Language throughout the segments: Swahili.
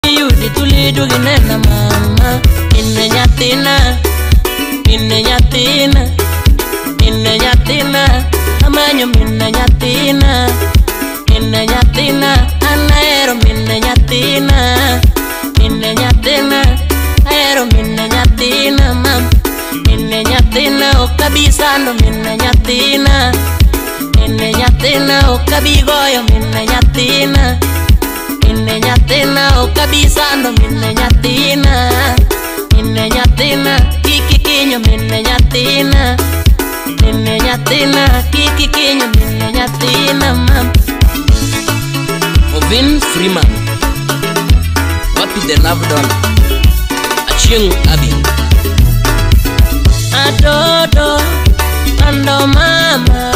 Yudi tulidu ginena mama. Inne nyatina, inne nyatina, inne nyatina. Amanyo minne nyatina, inne nyatina. Anaero minne nyatina, inne nyatina. Aero minne nyatina mam. Inne nyatina okabisando minne nyatina. Inne nyatina okabigoyo minne nyatina. Inne nyatina okabisando minne nyatina. Inne nyatina kikikinyo minne nyatina. Inne nyatina kikikinyo minne nyatina mam. Ovin Freeman, wapi the love done? Aching Abi. Adodo ando mama,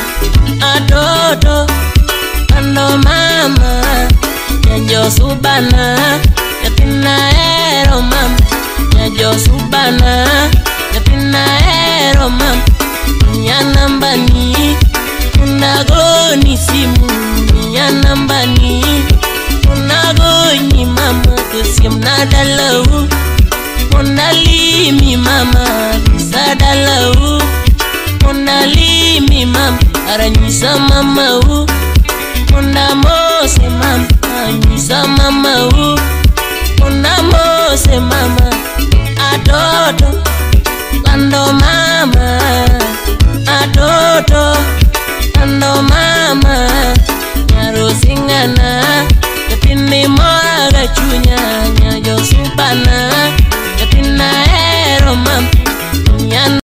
adodo ando mama. Nyajo subana, yatina ero mam. Nyajo subana, yatina ero mam. Nyanambani, unagoni simu. Nyanambani, unagoni mama. Kusim nadalau, unalimi mama. Sadalau, unalimi mama. Aranyisa mama u, unamose mama. Aranyisa mama u, unamose mama. Adodo ando mama, adodo ando mama. Nyarosingana, yapini moga chunya. Nyajo subana,